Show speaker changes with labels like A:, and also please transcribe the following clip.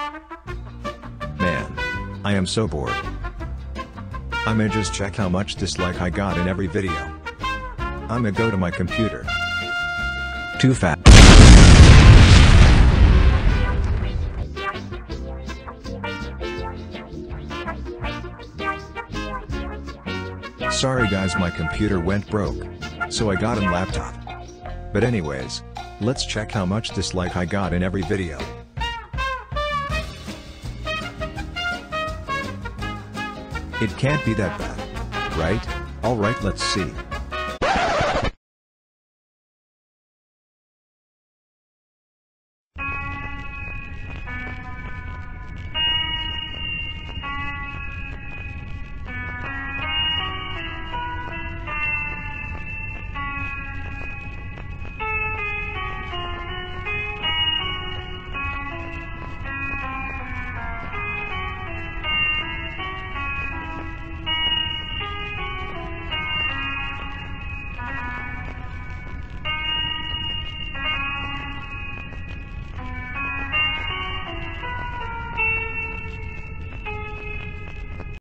A: Man. I am so bored. I'ma just check how much dislike I got in every video. I'ma go to my computer. Too fast. Sorry guys, my computer went broke. So I got a laptop. But anyways, let's check how much dislike I got in every video. It can't be that bad. Right? Alright, let's see.